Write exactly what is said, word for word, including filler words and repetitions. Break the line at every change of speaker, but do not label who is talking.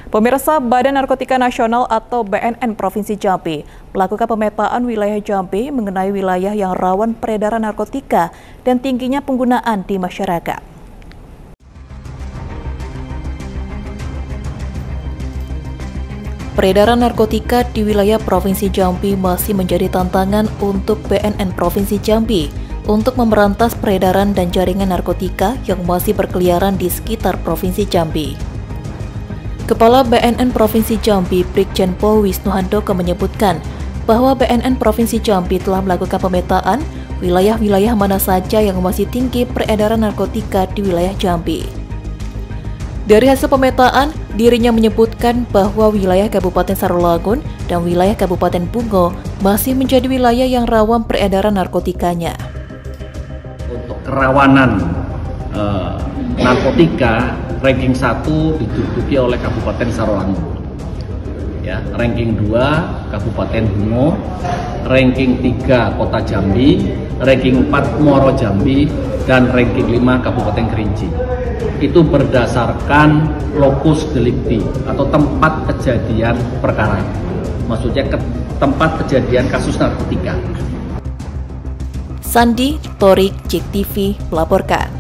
Pemirsa, Badan Narkotika Nasional atau B N N Provinsi Jambi melakukan pemetaan wilayah Jambi mengenai wilayah yang rawan peredaran narkotika dan tingginya penggunaan di masyarakat. Peredaran narkotika di wilayah Provinsi Jambi masih menjadi tantangan untuk B N N Provinsi Jambi untuk memberantas peredaran dan jaringan narkotika yang masih berkeliaran di sekitar Provinsi Jambi. Kepala B N N Provinsi Jambi, Brigjen Pol Wisnu Handoko menyebutkan bahwa B N N Provinsi Jambi telah melakukan pemetaan wilayah-wilayah mana saja yang masih tinggi peredaran narkotika di wilayah Jambi. Dari hasil pemetaan, dirinya menyebutkan bahwa wilayah Kabupaten Sarolangun dan wilayah Kabupaten Bungo masih menjadi wilayah yang rawan peredaran narkotikanya.
Untuk kerawanan eh, narkotika, ranking satu diduduki oleh Kabupaten Sarolangun, ya, ranking dua Kabupaten Bungo, ranking tiga Kota Jambi, ranking empat Muaro Jambi, dan ranking lima Kabupaten Kerinci. Itu berdasarkan lokus delikti atau tempat kejadian perkara, maksudnya ke tempat kejadian kasus narkotika.
Sandi, Torik, J T V melaporkan.